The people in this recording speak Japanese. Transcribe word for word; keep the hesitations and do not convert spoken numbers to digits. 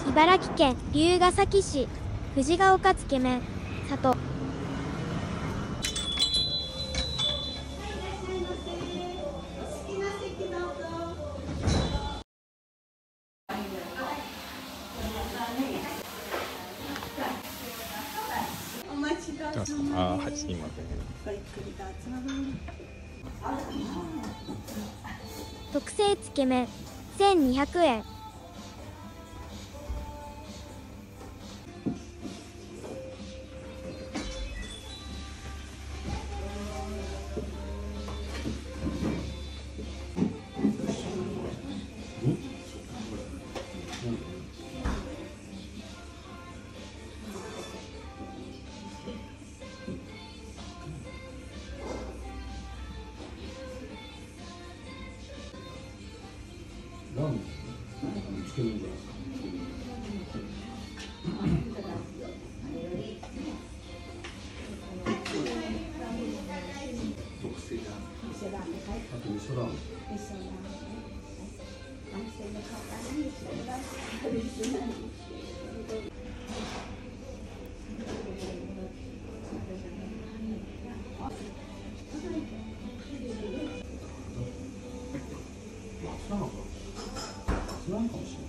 茨城県龍ケ崎市藤が丘つけ麺里。 あー、はい、すいません。 ごゆっくりどうぞ。 特製つけ麺せんにひゃくえん。 ラーメンつけ麺じゃないですか。特製ラーメン。あと味噌ラーメン。初なのか。初なのかもしれない。